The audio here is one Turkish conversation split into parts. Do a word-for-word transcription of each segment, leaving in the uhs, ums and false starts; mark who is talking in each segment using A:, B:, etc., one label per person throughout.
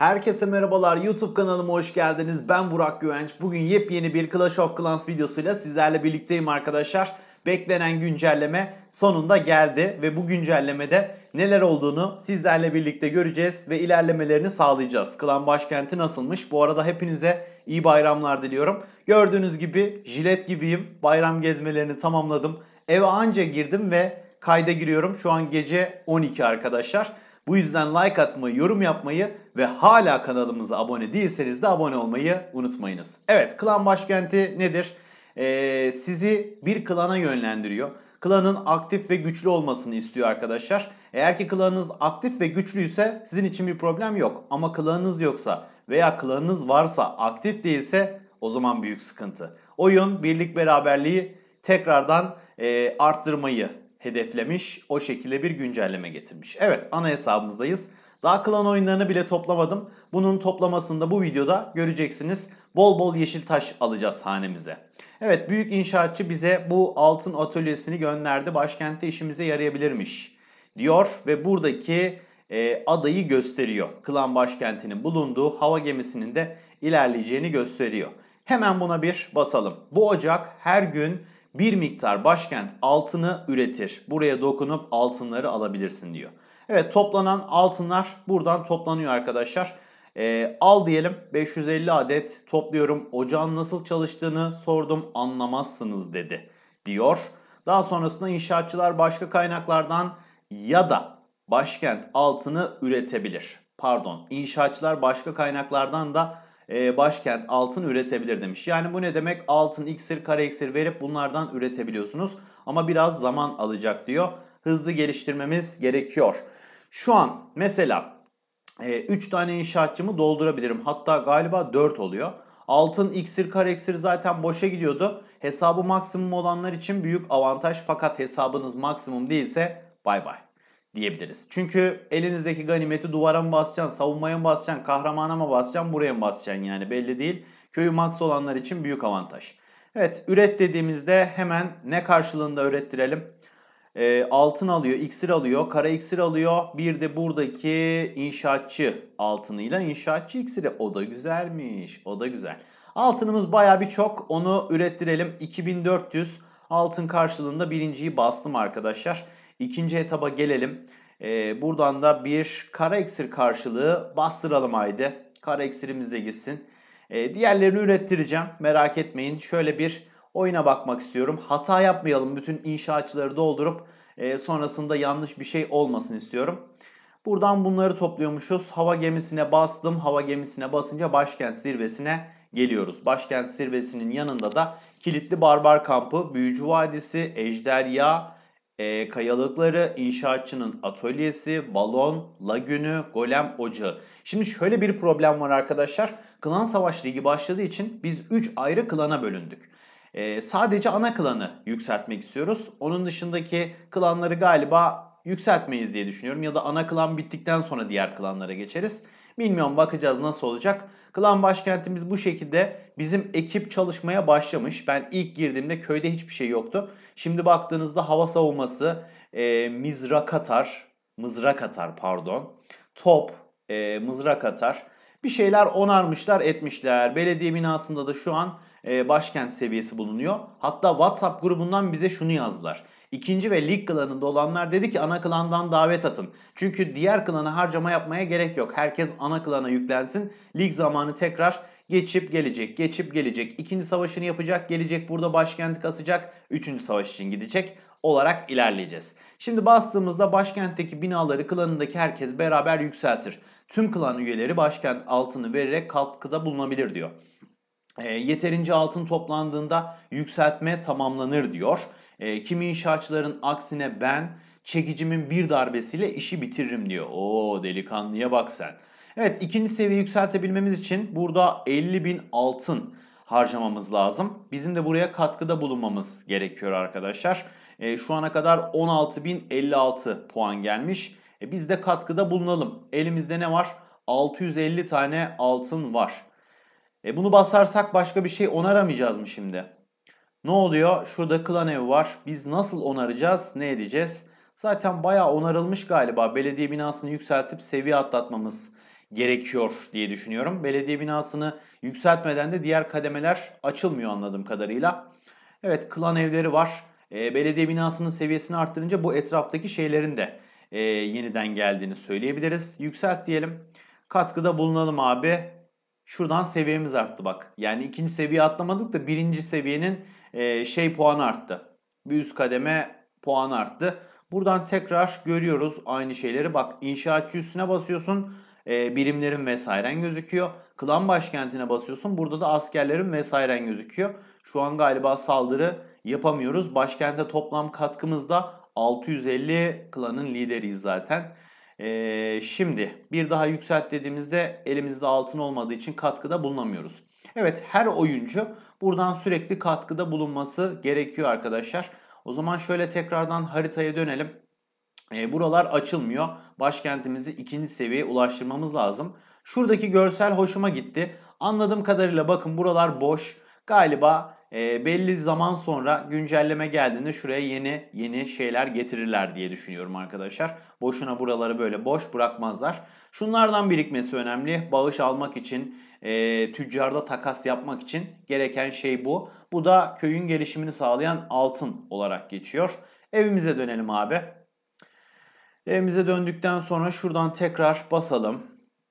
A: Herkese merhabalar, YouTube kanalıma hoş geldiniz. Ben Burak Güvenç. Bugün yepyeni bir Clash of Clans videosuyla sizlerle birlikteyim arkadaşlar. Beklenen güncelleme sonunda geldi ve bu güncellemede neler olduğunu sizlerle birlikte göreceğiz ve ilerlemelerini sağlayacağız. Klan başkenti nasılmış? Bu arada hepinize iyi bayramlar diliyorum. Gördüğünüz gibi jilet gibiyim. Bayram gezmelerini tamamladım. Eve anca girdim ve kayda giriyorum. Şu an gece on iki arkadaşlar. Bu yüzden like atmayı, yorum yapmayı ve hala kanalımıza abone değilseniz de abone olmayı unutmayınız. Evet, klan başkenti nedir? Ee, sizi bir klana yönlendiriyor. Klanın aktif ve güçlü olmasını istiyor arkadaşlar. Eğer ki klanınız aktif ve güçlüyse sizin için bir problem yok. Ama klanınız yoksa veya klanınız varsa aktif değilse o zaman büyük sıkıntı. Oyun birlik beraberliği tekrardan e, arttırmayı hedeflemiş, o şekilde bir güncelleme getirmiş. Evet, ana hesabımızdayız. Daha klan oyunlarını bile toplamadım. Bunun toplamasını da bu videoda göreceksiniz. Bol bol yeşil taş alacağız hanemize. Evet, büyük inşaatçı bize bu altın atölyesini gönderdi. Başkentte işimize yarayabilirmiş diyor ve buradaki e, adayı gösteriyor. Klan başkentinin bulunduğu hava gemisinin de ilerleyeceğini gösteriyor. Hemen buna bir basalım. Bu ocak her gün bir miktar başkent altını üretir. Buraya dokunup altınları alabilirsin diyor. Evet, toplanan altınlar buradan toplanıyor arkadaşlar. Ee, al diyelim, beş yüz elli adet topluyorum. Ocağın nasıl çalıştığını sordum, anlamazsınız dedi diyor. Daha sonrasında inşaatçılar başka kaynaklardan ya da başkent altını üretebilir. Pardon, inşaatçılar başka kaynaklardan da başkent altın üretebilir demiş. Yani bu ne demek? Altın, iksir, kara iksir verip bunlardan üretebiliyorsunuz. Ama biraz zaman alacak diyor. Hızlı geliştirmemiz gerekiyor. Şu an mesela üç tane inşaatçımı doldurabilirim. Hatta galiba dört oluyor. Altın, iksir, kara iksir zaten boşa gidiyordu. Hesabı maksimum olanlar için büyük avantaj. Fakat hesabınız maksimum değilse bay bay diyebiliriz. Çünkü elinizdeki ganimeti duvara mı basacaksın, savunmaya mı basacaksın, kahramana mı basacaksın, buraya mı basacaksın yani belli değil. Köyü max olanlar için büyük avantaj. Evet, üret dediğimizde hemen ne karşılığında ürettirelim? E, altın alıyor, iksir alıyor, kara iksir alıyor. Bir de buradaki inşaatçı altınıyla inşaatçı iksiri. O da güzelmiş, o da güzel. Altınımız baya bir çok, onu ürettirelim. iki bin dört yüz altın karşılığında birinciyi bastım arkadaşlar. İkinci etaba gelelim. Ee, buradan da bir kara iksir karşılığı bastıralım haydi. Kara iksirimiz de gitsin. Ee, diğerlerini ürettireceğim. Merak etmeyin. Şöyle bir oyuna bakmak istiyorum. Hata yapmayalım. Bütün inşaatçıları doldurup e, sonrasında yanlış bir şey olmasın istiyorum. Buradan bunları topluyormuşuz. Hava gemisine bastım. Hava gemisine basınca başkent zirvesine geliyoruz. Başkent zirvesinin yanında da kilitli barbar kampı, büyücü vadisi, ejderha, E, kayalıkları, inşaatçının atölyesi, balon, lagünü, golem ocağı. Şimdi şöyle bir problem var arkadaşlar. Klan Savaş Ligi başladığı için biz üç ayrı klana bölündük. E, sadece ana klanı yükseltmek istiyoruz. Onun dışındaki klanları galiba yükseltmeyiz diye düşünüyorum. Ya da ana klan bittikten sonra diğer klanlara geçeriz. Bilmiyorum, bakacağız nasıl olacak. Klan başkentimiz bu şekilde. Bizim ekip çalışmaya başlamış. Ben ilk girdiğimde köyde hiçbir şey yoktu. Şimdi baktığınızda hava savunması, e, mızrak atar, mızrak atar pardon, top, e, mızrak atar. Bir şeyler onarmışlar, etmişler. Belediye binasında da şu an e, başkent seviyesi bulunuyor. Hatta WhatsApp grubundan bize şunu yazdılar. İkinci ve lig klanında olanlar dedi ki ana klandan davet atın. Çünkü diğer klana harcama yapmaya gerek yok. Herkes ana klana yüklensin. Lig zamanı tekrar geçip gelecek, geçip gelecek. İkinci savaşını yapacak, gelecek burada başkenti kasacak. Üçüncü savaş için gidecek olarak ilerleyeceğiz. Şimdi bastığımızda başkentteki binaları klanındaki herkes beraber yükseltir. Tüm klan üyeleri başkent altını vererek katkıda bulunabilir diyor. E, yeterince altın toplandığında yükseltme tamamlanır diyor. E, kimi inşaatçıların aksine ben çekicimin bir darbesiyle işi bitiririm diyor. Oo, delikanlıya bak sen. Evet, ikinci seviye yükseltebilmemiz için burada elli bin altın harcamamız lazım. Bizim de buraya katkıda bulunmamız gerekiyor arkadaşlar. E, şu ana kadar on altı bin elli altı puan gelmiş. E, biz de katkıda bulunalım. Elimizde ne var? altı yüz elli tane altın var. E, bunu basarsak başka bir şey onaramayacağız mı şimdi? Ne oluyor? Şurada klan evi var. Biz nasıl onaracağız? Ne edeceğiz? Zaten bayağı onarılmış galiba. Belediye binasını yükseltip seviye atlatmamız gerekiyor diye düşünüyorum. Belediye binasını yükseltmeden de diğer kademeler açılmıyor anladığım kadarıyla. Evet, klan evleri var. E, belediye binasının seviyesini arttırınca bu etraftaki şeylerin de e, yeniden geldiğini söyleyebiliriz. Yükselt diyelim. Katkıda bulunalım abi. Şuradan seviyemiz arttı bak. Yani ikinci seviye atlamadık da birinci seviyenin e, şey puanı arttı. Bir üst kademe puanı arttı. Buradan tekrar görüyoruz aynı şeyleri. Bak, inşaatçı üstüne basıyorsun. E, birimlerin vesairen gözüküyor. Klan başkentine basıyorsun. Burada da askerlerin vesairen gözüküyor. Şu an galiba saldırı yapamıyoruz. Başkente toplam katkımız da altı yüz elli, klanın lideriyiz zaten. Ee, şimdi bir daha yükselt dediğimizde elimizde altın olmadığı için katkıda bulunamıyoruz. Evet, her oyuncu buradan sürekli katkıda bulunması gerekiyor arkadaşlar. O zaman şöyle tekrardan haritaya dönelim. E, buralar açılmıyor. Başkentimizi ikinci seviyeye ulaştırmamız lazım. Şuradaki görsel hoşuma gitti. Anladığım kadarıyla bakın buralar boş. Galiba e, belli zaman sonra güncelleme geldiğinde şuraya yeni yeni şeyler getirirler diye düşünüyorum arkadaşlar. Boşuna buraları böyle boş bırakmazlar. Şunlardan birikmesi önemli. Bağış almak için, e, tüccarda takas yapmak için gereken şey bu. Bu da köyün gelişimini sağlayan altın olarak geçiyor. Evimize dönelim abi. Evimize döndükten sonra şuradan tekrar basalım.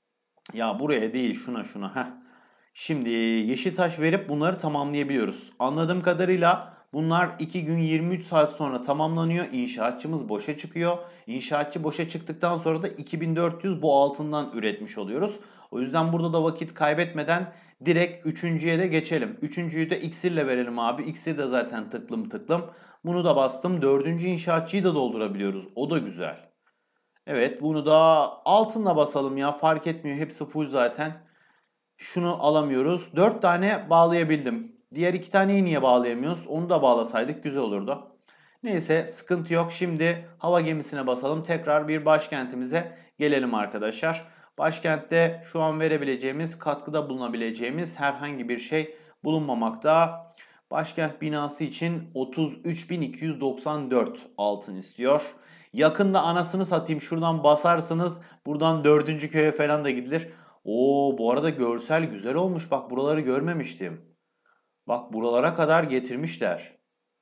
A: Ya buraya değil, şuna şuna. Heh. Şimdi yeşil taş verip bunları tamamlayabiliyoruz. Anladığım kadarıyla bunlar iki gün yirmi üç saat sonra tamamlanıyor. İnşaatçımız boşa çıkıyor. İnşaatçı boşa çıktıktan sonra da iki bin dört yüz bu altından üretmiş oluyoruz. O yüzden burada da vakit kaybetmeden direkt üçüncüye de geçelim. Üçüncüyü de iksirle verelim abi. İksir de zaten tıklım tıklım. Bunu da bastım. Dördüncü inşaatçıyı da doldurabiliyoruz. O da güzel. Evet, bunu da altınla basalım ya, fark etmiyor, hepsi full zaten. Şunu alamıyoruz. dört tane bağlayabildim. Diğer iki taneyi niye bağlayamıyoruz? Onu da bağlasaydık güzel olurdu. Neyse, sıkıntı yok. Şimdi hava gemisine basalım. Tekrar bir başkentimize gelelim arkadaşlar. Başkentte şu an verebileceğimiz, katkıda bulunabileceğimiz herhangi bir şey bulunmamakta. Başkent binası için otuz üç bin iki yüz doksan dört altın istiyor. Yakında anasını satayım, şuradan basarsınız. Buradan dördüncü köye falan da gidilir. Oo, bu arada görsel güzel olmuş. Bak, buraları görmemiştim. Bak, buralara kadar getirmişler.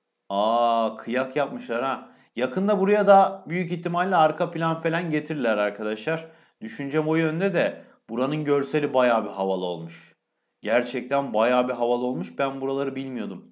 A: Aa, kıyak yapmışlar ha. Yakında buraya da büyük ihtimalle arka plan falan getirirler arkadaşlar. Düşüncem o yönde de buranın görseli bayağı bir havalı olmuş. Gerçekten bayağı bir havalı olmuş. Ben buraları bilmiyordum.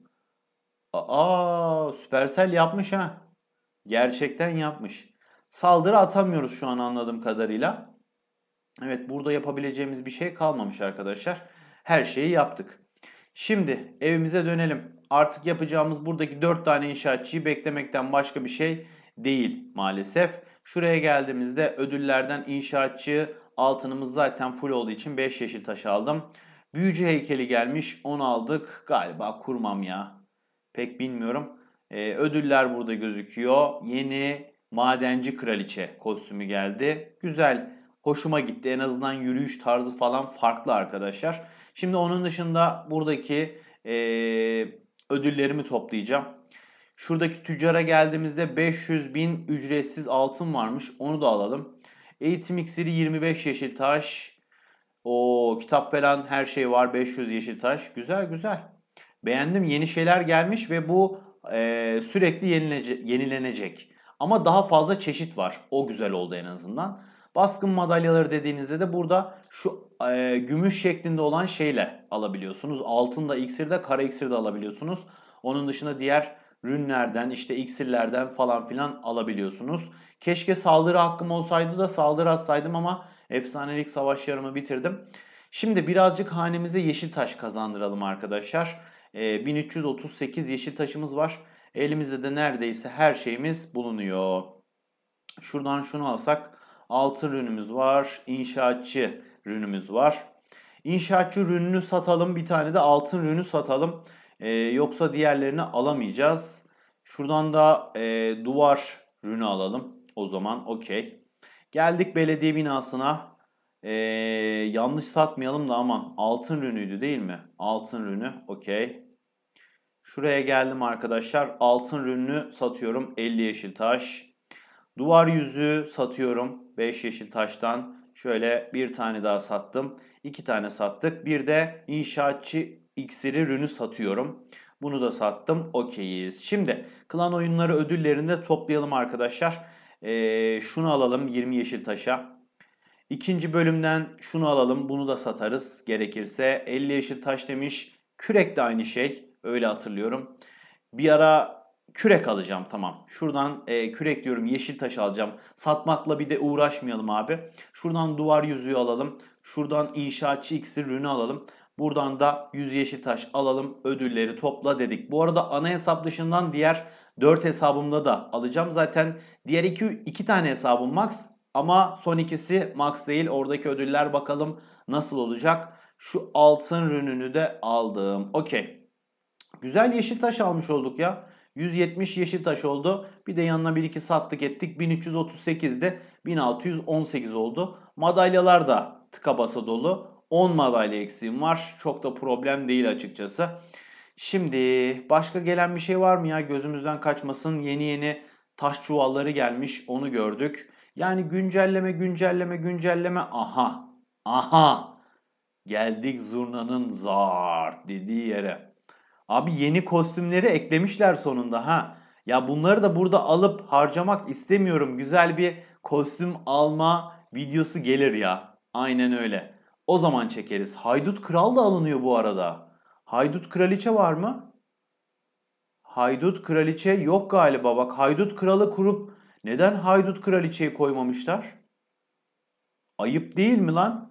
A: Aa, Supercell yapmış ha. Gerçekten yapmış. Saldırı atamıyoruz şu an anladığım kadarıyla. Evet, burada yapabileceğimiz bir şey kalmamış arkadaşlar. Her şeyi yaptık. Şimdi evimize dönelim. Artık yapacağımız buradaki dört tane inşaatçıyı beklemekten başka bir şey değil maalesef. Şuraya geldiğimizde ödüllerden inşaatçı altınımız zaten full olduğu için beş yeşil taş aldım. Büyücü heykeli gelmiş, onu aldık. Galiba kurmam ya. Pek bilmiyorum. Ee, ödüller burada gözüküyor. Yeni madenci kraliçe kostümü geldi. Güzel, hoşuma gitti. En azından yürüyüş tarzı falan farklı arkadaşlar. Şimdi onun dışında buradaki e, ödüllerimi toplayacağım. Şuradaki tüccara geldiğimizde beş yüz bin ücretsiz altın varmış. Onu da alalım. Eğitim iksiri yirmi beş yeşil taş. O kitap falan her şey var. beş yüz yeşil taş. Güzel güzel. Beğendim. Yeni şeyler gelmiş ve bu e, sürekli yenilenecek, yenilenecek. Ama daha fazla çeşit var. O güzel oldu en azından. Baskın madalyaları dediğinizde de burada şu e, gümüş şeklinde olan şeyle alabiliyorsunuz. Altında, iksirde, kara iksirde alabiliyorsunuz. Onun dışında diğer rünlerden, işte iksirlerden falan filan alabiliyorsunuz. Keşke saldırı hakkım olsaydı da saldırı atsaydım ama efsanelik savaşlarımı bitirdim. Şimdi birazcık hanemize yeşil taş kazandıralım arkadaşlar. E, bin üç yüz otuz sekiz yeşil taşımız var. Elimizde de neredeyse her şeyimiz bulunuyor. Şuradan şunu alsak, altın rünümüz var, inşaatçı rünümüz var. İnşaatçı rününü satalım, bir tane de altın rünü satalım. Ee, yoksa diğerlerini alamayacağız. Şuradan da e, duvar rünü alalım. O zaman okey. Geldik belediye binasına. Ee, yanlış satmayalım da aman. Altın rünüydü değil mi? Altın rünü okey. Şuraya geldim arkadaşlar. Altın rününü satıyorum. elli yeşil taş. Duvar yüzüğü satıyorum beş yeşil taştan. Şöyle bir tane daha sattım. iki tane sattık. Bir de inşaatçı iksiri rünü satıyorum. Bunu da sattım. Okeyiz. Şimdi klan oyunları ödüllerini de toplayalım arkadaşlar. Ee, şunu alalım yirmi yeşil taşa. İkinci bölümden şunu alalım. Bunu da satarız gerekirse. elli yeşil taş demiş. Kürek de aynı şey. Öyle hatırlıyorum. Bir ara kürek alacağım, tamam. Şuradan e, kürek diyorum, yeşil taş alacağım. Satmakla bir de uğraşmayalım abi. Şuradan duvar yüzüğü alalım. Şuradan inşaatçı iksir ürünü alalım. Buradan da yüz yeşil taş alalım. Ödülleri topla dedik. Bu arada ana hesap dışından diğer dört hesabımda da alacağım. Zaten diğer iki, iki tane hesabım max. Ama son ikisi max değil. Oradaki ödüller bakalım nasıl olacak. Şu altın rününü de aldım. Okey. Güzel yeşil taş almış olduk ya. yüz yetmiş yeşil taş oldu. Bir de yanına bir iki sattık ettik. bin üç yüz otuz sekizde bin altı yüz on sekiz oldu. Madalyalar da tıka basa dolu. on madalya eksiğim var. Çok da problem değil açıkçası. Şimdi başka gelen bir şey var mı ya? Gözümüzden kaçmasın. Yeni yeni taş çuvalları gelmiş. Onu gördük. Yani güncelleme güncelleme güncelleme. Aha. Aha. Geldik zurnanın zart dediği yere. Abi yeni kostümleri eklemişler sonunda ha. Ya bunları da burada alıp harcamak istemiyorum. Güzel bir kostüm alma videosu gelir ya. Aynen öyle. O zaman çekeriz. Haydut Kral da alınıyor bu arada. Haydut Kraliçe var mı? Haydut Kraliçe yok galiba. Bak, Haydut Kralı kurup neden Haydut Kraliçeyi koymamışlar? Ayıp değil mi lan?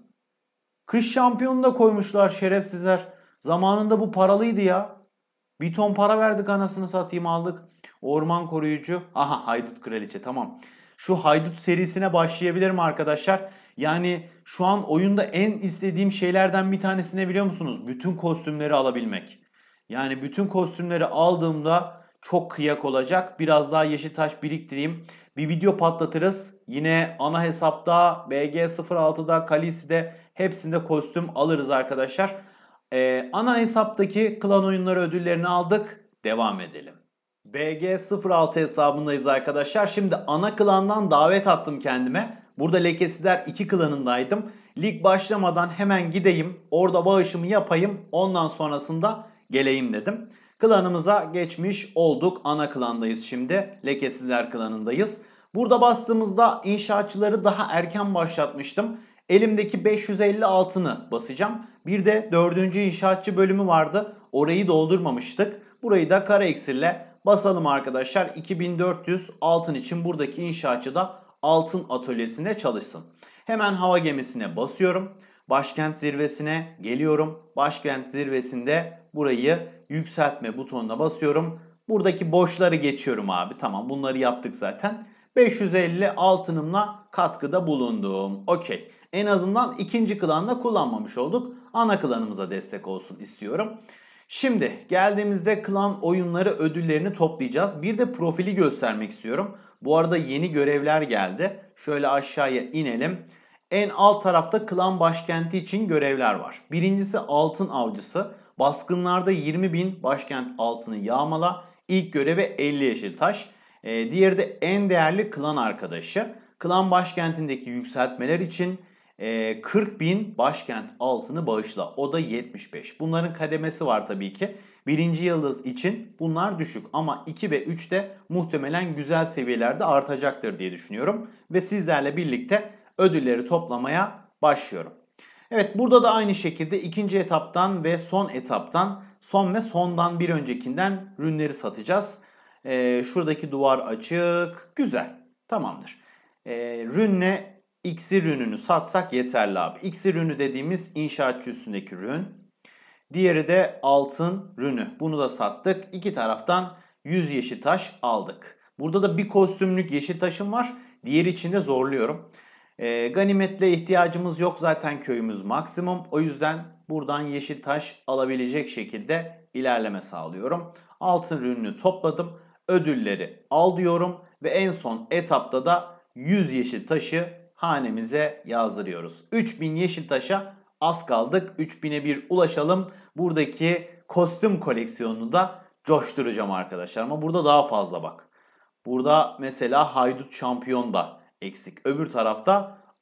A: Kış şampiyonu da koymuşlar şerefsizler. Zamanında bu paralıydı ya. Bir ton para verdik, anasını satayım, aldık. Orman koruyucu. Aha, Haydut Kraliçe, tamam. Şu Haydut serisine başlayabilirim arkadaşlar. Yani şu an oyunda en istediğim şeylerden bir tanesine biliyor musunuz? Bütün kostümleri alabilmek. Yani bütün kostümleri aldığımda çok kıyak olacak. Biraz daha yeşil taş biriktireyim. Bir video patlatırız. Yine ana hesapta, B G sıfır altıda, Khaleesi'de hepsinde kostüm alırız arkadaşlar. Ee, ana hesaptaki klan oyunları ödüllerini aldık. Devam edelim. B G sıfır altı hesabındayız arkadaşlar. Şimdi ana klandan davet attım kendime. Burada Lekesiler iki klanındaydım. Lig başlamadan hemen gideyim. Orada bağışımı yapayım. Ondan sonrasında geleyim dedim. Klanımıza geçmiş olduk. Ana klandayız şimdi. Lekesizler klanındayız. Burada bastığımızda inşaatçıları daha erken başlatmıştım. Elimdeki beş yüz elli altını basacağım. Bir de dördüncü inşaatçı bölümü vardı. Orayı doldurmamıştık. Burayı da kara iksirle basalım arkadaşlar. iki bin dört yüz altın için buradaki inşaatçı da altın atölyesinde çalışsın. Hemen hava gemisine basıyorum. Başkent zirvesine geliyorum. Başkent zirvesinde burayı yükseltme butonuna basıyorum. Buradaki boşları geçiyorum abi. Tamam, bunları yaptık zaten. beş yüz elli altınımla katkıda bulundum. Okey. En azından ikinci klanda kullanmamış olduk. Ana klanımıza destek olsun istiyorum. Şimdi geldiğimizde klan oyunları ödüllerini toplayacağız. Bir de profili göstermek istiyorum. Bu arada yeni görevler geldi. Şöyle aşağıya inelim. En alt tarafta klan başkenti için görevler var. Birincisi altın avcısı. Baskınlarda yirmi bin başkent altını yağmala. İlk görevi elli yeşil taş. Ee, diğeri de en değerli klan arkadaşı. Klan başkentindeki yükseltmeler için e, kırk bin başkent altını bağışla. O da yetmiş beş. Bunların kademesi var tabii ki. Birinci yıldız için bunlar düşük ama iki ve üçte muhtemelen güzel seviyelerde artacaktır diye düşünüyorum. Ve sizlerle birlikte ödülleri toplamaya başlıyorum. Evet, burada da aynı şekilde ikinci etaptan ve son etaptan, son ve sondan bir öncekinden ürünleri satacağız. Ee, şuradaki duvar açık. Güzel. Tamamdır. Ee, rünle iksir ürününü satsak yeterli abi. İksir ürünü dediğimiz inşaatçı üstündeki ürün. Diğeri de altın rünü. Bunu da sattık. İki taraftan yüz yeşil taş aldık. Burada da bir kostümlük yeşil taşım var. Diğeri için de zorluyorum. E, ganimetle ihtiyacımız yok. Zaten köyümüz maksimum. O yüzden buradan yeşil taş alabilecek şekilde ilerleme sağlıyorum. Altın ürünü topladım. Ödülleri al diyorum. Ve en son etapta da yüz yeşil taşı hanemize yazdırıyoruz. üç bin yeşil taşa az kaldık. üç bine bir ulaşalım. Buradaki kostüm koleksiyonunu da coşturacağım arkadaşlar. Ama burada daha fazla bak. Burada mesela Haydut Şampiyon da eksik. Öbür tarafta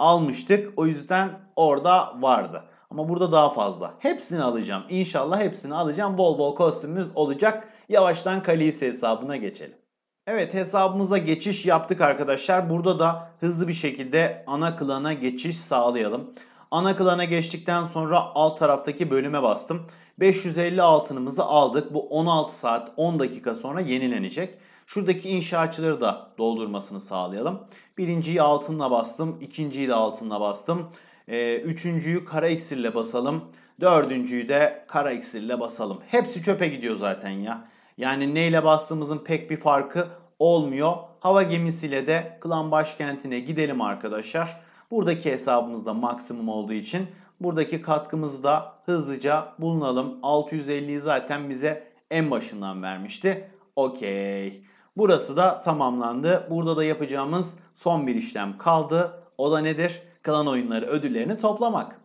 A: almıştık. O yüzden orada vardı. Ama burada daha fazla. Hepsini alacağım. İnşallah hepsini alacağım. Bol bol kostümümüz olacak. Yavaştan Khaleesi hesabına geçelim. Evet, hesabımıza geçiş yaptık arkadaşlar. Burada da hızlı bir şekilde ana klana geçiş sağlayalım. Ana klana geçtikten sonra alt taraftaki bölüme bastım. beş yüz elli altınımızı aldık. Bu on altı saat on dakika sonra yenilenecek. Şuradaki inşaatçıları da doldurmasını sağlayalım. Birinciyi altınla bastım. İkinciyi de altınla bastım. Ee, üçüncüyü kara iksirle basalım. Dördüncüyü de kara iksirle basalım. Hepsi çöpe gidiyor zaten ya. Yani neyle bastığımızın pek bir farkı olmuyor. Hava gemisiyle de klan başkentine gidelim arkadaşlar. Buradaki hesabımız da maksimum olduğu için buradaki katkımızı da hızlıca bulunalım. altı yüz elliyi zaten bize en başından vermişti. Okey. Burası da tamamlandı. Burada da yapacağımız son bir işlem kaldı. O da nedir? Klan oyunları ödüllerini toplamak.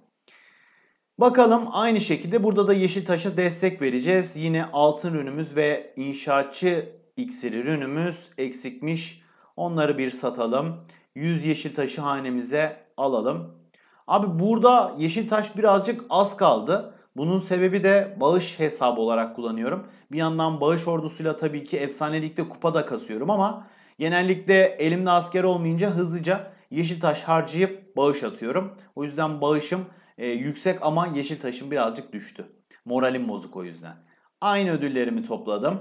A: Bakalım, aynı şekilde burada da Yeşiltaş'a destek vereceğiz. Yine altın ürünümüz ve inşaatçı iksir ürünümüz eksikmiş. Onları bir satalım. yüz Yeşiltaş'ı hanemize alalım. Abi burada Yeşiltaş birazcık az kaldı. Bunun sebebi de bağış hesabı olarak kullanıyorum. Bir yandan bağış ordusuyla tabii ki efsanelikte kupa da kasıyorum ama genellikle elimde asker olmayınca hızlıca Yeşiltaş harcayıp bağış atıyorum. O yüzden bağışım e, yüksek ama Yeşiltaş'ım birazcık düştü. Moralim bozuk o yüzden. Aynı ödüllerimi topladım.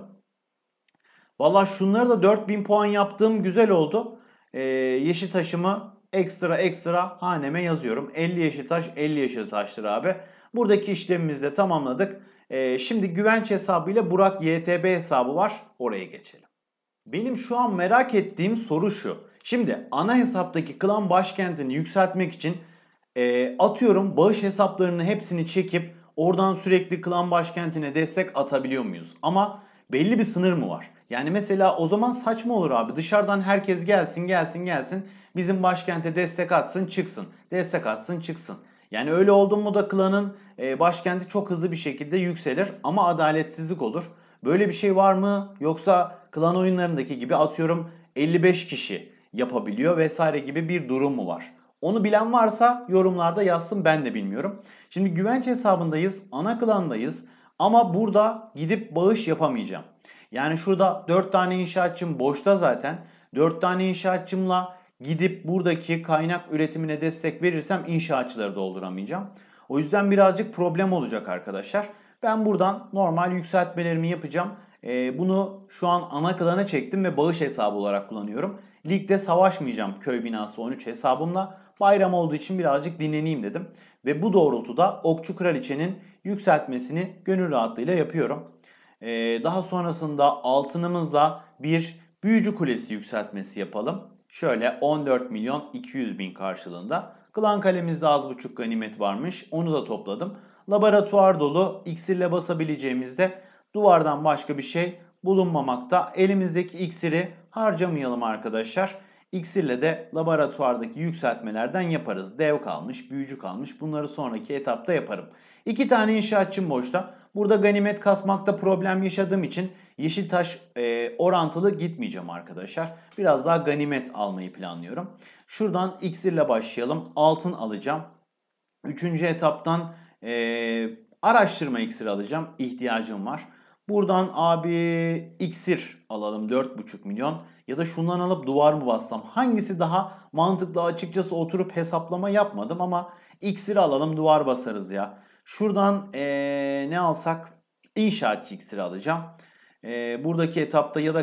A: Valla şunları da dört bin puan yaptığım güzel oldu. Ee, Yeşiltaş'ımı ekstra ekstra haneme yazıyorum. elli Yeşiltaş, elli Yeşiltaş'tır abi. Buradaki işlemimizi de tamamladık. Ee, şimdi güvenç hesabıyla Burak Y T B hesabı var. Oraya geçelim. Benim şu an merak ettiğim soru şu. Şimdi ana hesaptaki klan başkentini yükseltmek için e, atıyorum bağış hesaplarını hepsini çekip oradan sürekli klan başkentine destek atabiliyor muyuz? Ama belli bir sınır mı var? Yani mesela o zaman saçma olur abi. Dışarıdan herkes gelsin gelsin gelsin. Bizim başkente destek atsın çıksın. Destek atsın çıksın. Yani öyle oldu mu da klanın e, başkenti çok hızlı bir şekilde yükselir. Ama adaletsizlik olur. Böyle bir şey var mı? Yoksa klan oyunlarındaki gibi atıyorum elli beş kişi yapabiliyor vesaire gibi bir durum mu var? Onu bilen varsa yorumlarda yazsın, ben de bilmiyorum. Şimdi güvenç hesabındayız, ana klandayız ama burada gidip bağış yapamayacağım. Yani şurada dört tane inşaatçım boşta zaten. dört tane inşaatçımla gidip buradaki kaynak üretimine destek verirsem inşaatçıları dolduramayacağım. O yüzden birazcık problem olacak arkadaşlar. Ben buradan normal yükseltmelerimi yapacağım. Ee, bunu şu an ana klana çektim ve bağış hesabı olarak kullanıyorum. Ligde savaşmayacağım köy binası on üç hesabımla. Bayram olduğu için birazcık dinleneyim dedim. Ve bu doğrultuda Okçu Kraliçe'nin yükseltmesini gönül rahatlığıyla yapıyorum. Ee, daha sonrasında altınımızla bir büyücü kulesi yükseltmesi yapalım. Şöyle on dört milyon iki yüz bin karşılığında. Klan kalemizde az buçuk ganimet varmış. Onu da topladım. Laboratuvar dolu, iksirle basabileceğimizde duvardan başka bir şey bulunmamakta. Elimizdeki iksiri harcamayalım arkadaşlar. İksirle de laboratuvardaki yükseltmelerden yaparız. Dev kalmış, büyücü kalmış. Bunları sonraki etapta yaparım. İki tane inşaatçım boşta. Burada ganimet kasmakta problem yaşadığım için Yeşiltaş e, orantılı gitmeyeceğim arkadaşlar. Biraz daha ganimet almayı planlıyorum. Şuradan iksirle başlayalım. Altın alacağım. Üçüncü etaptan e, araştırma iksiri alacağım. İhtiyacım var. Buradan abi iksir alalım dört buçuk milyon. Ya da şundan alıp duvar mı bassam? Hangisi daha mantıklı, açıkçası oturup hesaplama yapmadım ama iksiri alalım, duvar basarız ya. Şuradan ee, ne alsak? İnşaatçı iksiri alacağım. E, buradaki etapta ya da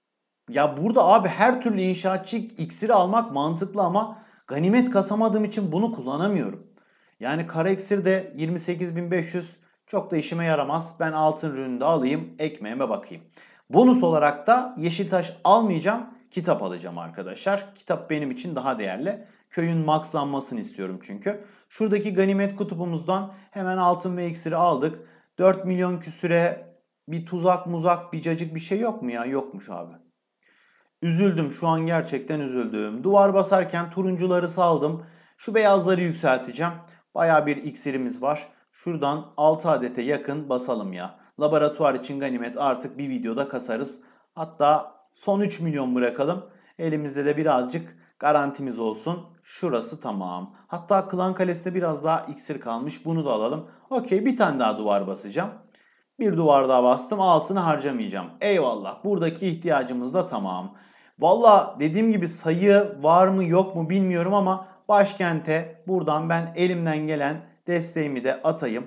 A: ya burada abi her türlü inşaatçı iksiri almak mantıklı ama ganimet kasamadığım için bunu kullanamıyorum. Yani kara iksir de yirmi sekiz bin beş yüz çok da işime yaramaz. Ben altın ürünü de alayım, ekmeğime bakayım. Bonus olarak da Yeşiltaş almayacağım, kitap alacağım arkadaşlar. Kitap benim için daha değerli. Köyün maxlanmasını istiyorum çünkü. Şuradaki ganimet kutubumuzdan hemen altın ve iksiri aldık. dört milyon küsüre bir tuzak muzak bir cacık bir şey yok mu ya? Yokmuş abi. Üzüldüm, şu an gerçekten üzüldüm. Duvar basarken turuncuları saldım. Şu beyazları yükselteceğim. Baya bir iksirimiz var. Şuradan altı adete yakın basalım ya. Laboratuvar için ganimet artık bir videoda kasarız. Hatta son üç milyon bırakalım. Elimizde de birazcık Garantimiz olsun. Şurası tamam. Hatta Klan Kalesi'nde biraz daha iksir kalmış. Bunu da alalım. Okey, bir tane daha duvar basacağım. Bir duvar daha bastım. Altını harcamayacağım. Eyvallah. Buradaki ihtiyacımız da tamam. Valla dediğim gibi sayı var mı yok mu bilmiyorum ama başkente buradan ben elimden gelen desteğimi de atayım.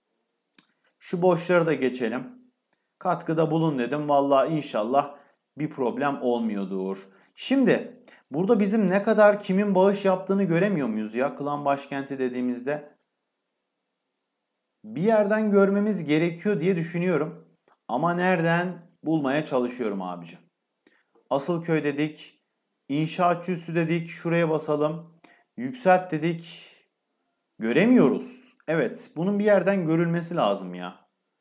A: Şu boşları da geçelim. Katkıda bulun dedim. Valla inşallah bir problem olmuyordur. Şimdi burada bizim ne kadar kimin bağış yaptığını göremiyor muyuz ya? Klan başkenti dediğimizde. Bir yerden görmemiz gerekiyor diye düşünüyorum. Ama nereden bulmaya çalışıyorum abicim. Asıl köy dedik. İnşaatçı üssü dedik. Şuraya basalım. Yükselt dedik. Göremiyoruz. Evet, bunun bir yerden görülmesi lazım ya.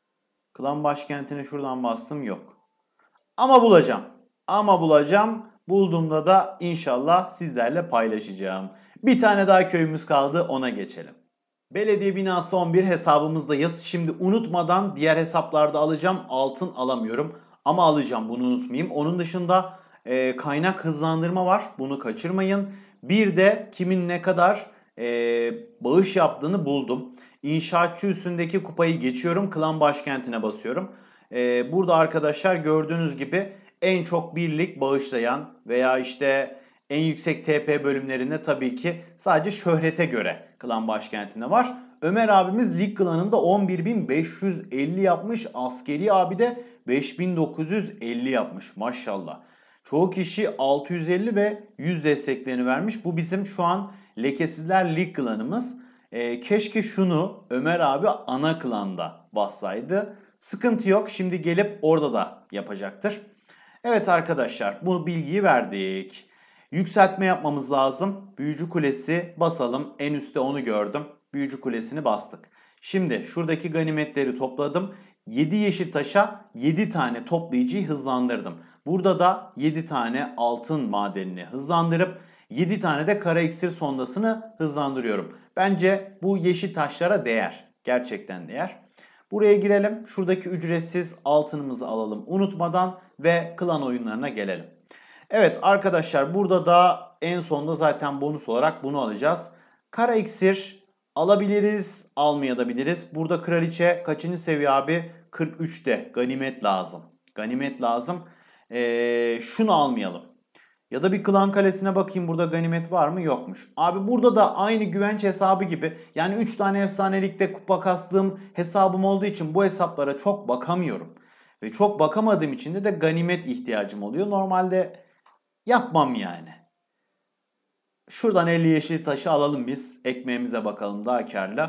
A: Klan başkentine şuradan bastım, yok. Ama bulacağım. Ama bulacağım. Bulduğumda da inşallah sizlerle paylaşacağım. Bir tane daha köyümüz kaldı, ona geçelim. Belediye binası on bir hesabımızdayız. Şimdi unutmadan diğer hesaplarda alacağım. Altın alamıyorum ama alacağım, bunu unutmayayım. Onun dışında e, kaynak hızlandırma var. Bunu kaçırmayın. Bir de kimin ne kadar e, bağış yaptığını buldum. İnşaatçı üstündeki kupayı geçiyorum. Klan başkentine basıyorum. E, burada arkadaşlar gördüğünüz gibi en çok birlik bağışlayan veya işte en yüksek T P bölümlerinde tabii ki sadece şöhrete göre klan başkentinde var. Ömer abimiz lig klanında on bir bin beş yüz elli yapmış. Askeri abi de beş bin dokuz yüz elli yapmış. Maşallah. Çoğu kişi altı yüz elli ve yüz desteklerini vermiş. Bu bizim şu an Lekesizler Lig klanımız. Ee, keşke şunu Ömer abi ana klanda bassaydı. Sıkıntı yok. Şimdi gelip orada da yapacaktır. Evet arkadaşlar, bu bilgiyi verdik. Yükseltme yapmamız lazım. Büyücü kulesi basalım. En üstte onu gördüm. Büyücü kulesini bastık. Şimdi şuradaki ganimetleri topladım. yedi yeşil taşa yedi tane toplayıcıyı hızlandırdım. Burada da yedi tane altın madenini hızlandırıp yedi tane de kara iksir sondasını hızlandırıyorum. Bence bu yeşil taşlara değer. Gerçekten değer. Buraya girelim. Şuradaki ücretsiz altınımızı alalım unutmadan ve klan oyunlarına gelelim. Evet arkadaşlar, burada da en sonda zaten bonus olarak bunu alacağız. Kara iksir alabiliriz, almayabiliriz. Burada kraliçe kaçıncı seviye abi? kırk üçte. Ganimet lazım. Ganimet lazım. Ee, şunu almayalım. Ya da bir klan kalesine bakayım, burada ganimet var mı? Yokmuş. Abi burada da aynı güvenç hesabı gibi. Yani üç tane efsanelikte kupa kastığım hesabım olduğu için bu hesaplara çok bakamıyorum. Ve çok bakamadığım için de, de ganimet ihtiyacım oluyor. Normalde yapmam yani. Şuradan elli yeşil taşı alalım biz. Ekmeğimize bakalım daha kârlı.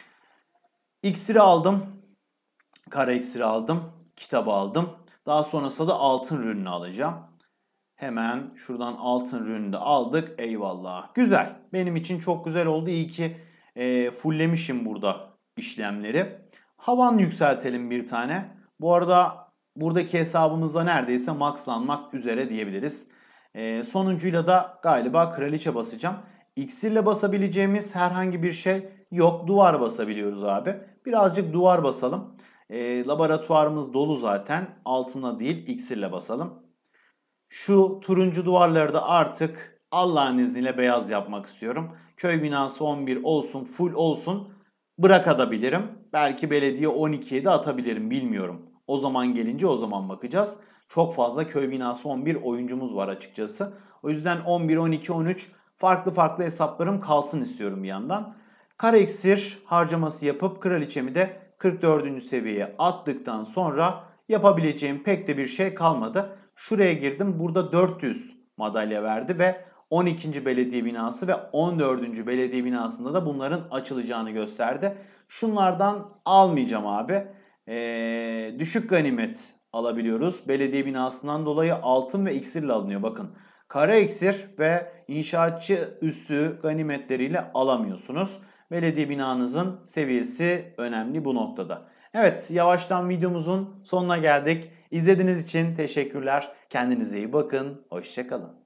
A: İksiri aldım. Kara iksiri aldım. Kitabı aldım. Daha sonrasında da altın rününü alacağım. Hemen şuradan altın rününü de aldık. Eyvallah. Güzel. Benim için çok güzel oldu. İyi ki e, fulllemişim burada işlemleri. Havan yükseltelim bir tane. Bu arada buradaki hesabımızda neredeyse maxlanmak üzere diyebiliriz. E, sonuncuyla da galiba kraliçe basacağım. İksirle basabileceğimiz herhangi bir şey yok. Duvar basabiliyoruz abi. Birazcık duvar basalım. E, laboratuvarımız dolu zaten. Altınla değil, iksirle basalım. Şu turuncu duvarları da artık Allah'ın izniyle beyaz yapmak istiyorum. Köy binası on bir olsun, full olsun, bırakabilirim. Belki belediye on ikiye de atabilirim, bilmiyorum. O zaman gelince o zaman bakacağız. Çok fazla köy binası on bir oyuncumuz var açıkçası. O yüzden on bir, on iki, on üç farklı farklı hesaplarım kalsın istiyorum bir yandan. Kara iksir harcaması yapıp kraliçemi de kırk dördüncü seviyeye attıktan sonra yapabileceğim pek de bir şey kalmadı. Şuraya girdim. Burada dört yüz madalya verdi ve on ikinci belediye binası ve on dördüncü belediye binasında da bunların açılacağını gösterdi. Şunlardan almayacağım abi. Ee, düşük ganimet alabiliyoruz. Belediye binasından dolayı altın ve iksirle alınıyor. Bakın, kara iksir ve inşaatçı üssü ganimetleriyle alamıyorsunuz. Belediye binanızın seviyesi önemli bu noktada. Evet, yavaştan videomuzun sonuna geldik. İzlediğiniz için teşekkürler. Kendinize iyi bakın. Hoşça kalın.